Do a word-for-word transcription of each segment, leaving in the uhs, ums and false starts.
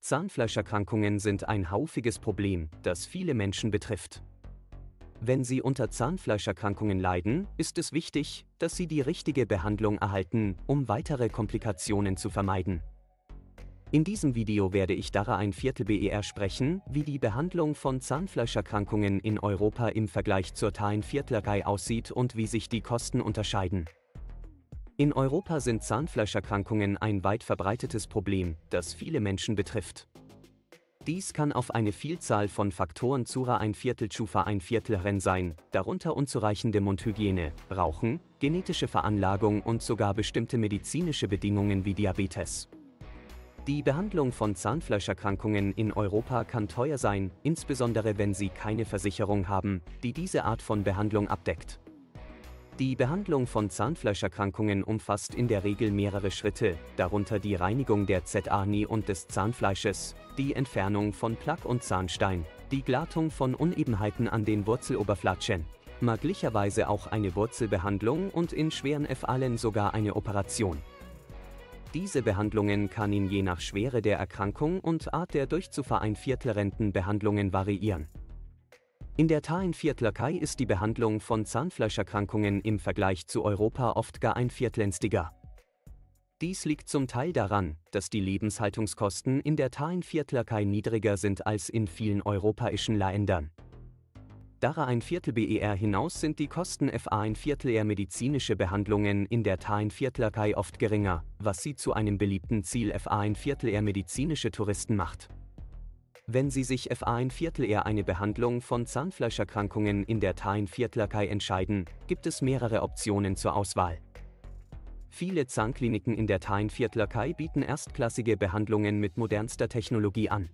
Zahnfleischerkrankungen sind ein häufiges Problem, das viele Menschen betrifft. Wenn Sie unter Zahnfleischerkrankungen leiden, ist es wichtig, dass Sie die richtige Behandlung erhalten, um weitere Komplikationen zu vermeiden. In diesem Video werde ich darüber ein Viertel B E R sprechen, wie die Behandlung von Zahnfleischerkrankungen in Europa im Vergleich zur Zahnviertlerei aussieht und wie sich die Kosten unterscheiden. In Europa sind Zahnfleischerkrankungen ein weit verbreitetes Problem, das viele Menschen betrifft. Dies kann auf eine Vielzahl von Faktoren Zura ein Viertel Schufa ein Viertelren sein, darunter unzureichende Mundhygiene, Rauchen, genetische Veranlagung und sogar bestimmte medizinische Bedingungen wie Diabetes. Die Behandlung von Zahnfleischerkrankungen in Europa kann teuer sein, insbesondere wenn Sie keine Versicherung haben, die diese Art von Behandlung abdeckt. Die Behandlung von Zahnfleischerkrankungen umfasst in der Regel mehrere Schritte, darunter die Reinigung der Zähne und des Zahnfleisches, die Entfernung von Plaque und Zahnstein, die Glattung von Unebenheiten an den Wurzeloberflächen, möglicherweise auch eine Wurzelbehandlung und in schweren Fällen sogar eine Operation. Diese Behandlungen kann ihn je nach Schwere der Erkrankung und Art der Durchzufuhr ein Viertelrentenbehandlungen variieren. In der Zahnviertlerei ist die Behandlung von Zahnfleischerkrankungen im Vergleich zu Europa oft gar ein Viertelänstiger. Dies liegt zum Teil daran, dass die Lebenshaltungskosten in der Zahnviertlerei niedriger sind als in vielen europäischen Ländern. Darüber ein Viertel B E R hinaus sind die Kosten für ein Viertel eher medizinische Behandlungen in der Zahnviertlerei oft geringer, was sie zu einem beliebten Ziel für ein Viertel eher medizinische Touristen macht. Wenn Sie sich für ein Viertel eher eine Behandlung von Zahnfleischerkrankungen in der Zahnviertlerei entscheiden, gibt es mehrere Optionen zur Auswahl. Viele Zahnkliniken in der Zahnviertlerei bieten erstklassige Behandlungen mit modernster Technologie an.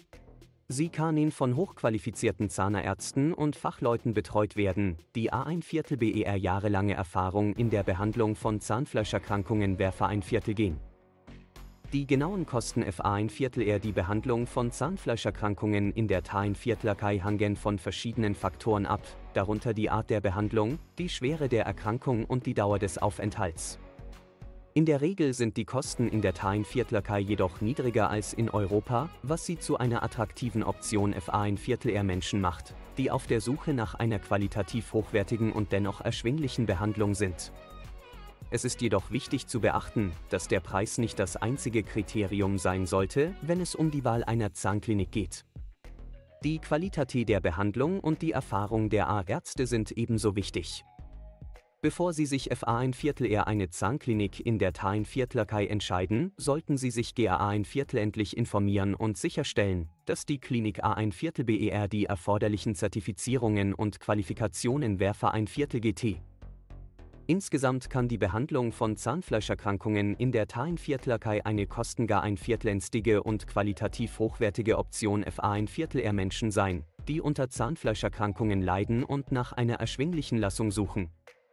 Sie können von hochqualifizierten Zahnärzten und Fachleuten betreut werden, die ein Viertel B E R jahrelange Erfahrung in der Behandlung von Zahnfleischerkrankungen für ein Viertel gehen. Die genauen Kosten für ein Viertel eher die Behandlung von Zahnfleischerkrankungen in der Zahnviertlerei hängen von verschiedenen Faktoren ab, darunter die Art der Behandlung, die Schwere der Erkrankung und die Dauer des Aufenthalts. In der Regel sind die Kosten in der Zahnviertlerei jedoch niedriger als in Europa, was sie zu einer attraktiven Option für ein Viertel eher Menschen macht, die auf der Suche nach einer qualitativ hochwertigen und dennoch erschwinglichen Behandlung sind. Es ist jedoch wichtig zu beachten, dass der Preis nicht das einzige Kriterium sein sollte, wenn es um die Wahl einer Zahnklinik geht. Die Qualität der Behandlung und die Erfahrung der Ärzte sind ebenso wichtig. Bevor Sie sich für ein Viertel eher eine Zahnklinik in der Zahnviertlerei entscheiden, sollten Sie sich G A ein Viertel endlich informieren und sicherstellen, dass die Klinik A ein Viertel B E R die erforderlichen Zertifizierungen und Qualifikationen für ein Viertel G T. Insgesamt kann die Behandlung von Zahnfleischerkrankungen in der Zahnviertlerei eine kostengar ein viertelenstige und qualitativ hochwertige Option für ein Viertel eher Menschen sein, die unter Zahnfleischerkrankungen leiden und nach einer erschwinglichen Lassung suchen.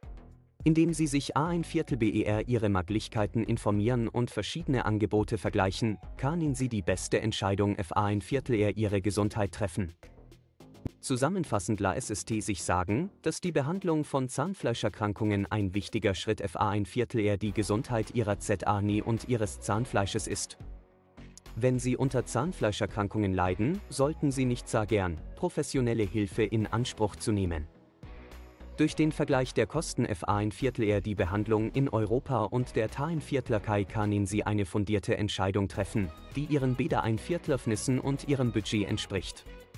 Indem Sie sich A ein Viertel B E R Ihre Möglichkeiten informieren und verschiedene Angebote vergleichen, können Sie die beste Entscheidung für ein Viertel eher Ihre Gesundheit treffen. Zusammenfassend lässt es sich sagen, dass die Behandlung von Zahnfleischerkrankungen ein wichtiger Schritt für ein Viertel eher die Gesundheit Ihrer Zähne und Ihres Zahnfleisches ist. Wenn Sie unter Zahnfleischerkrankungen leiden, sollten Sie nicht zögern, professionelle Hilfe in Anspruch zu nehmen. Durch den Vergleich der Kosten für ein Viertel eher die Behandlung in Europa und der Zahnviertlerei können Sie eine fundierte Entscheidung treffen, die Ihren Beda ein Viertelöffnissen und Ihrem Budget entspricht.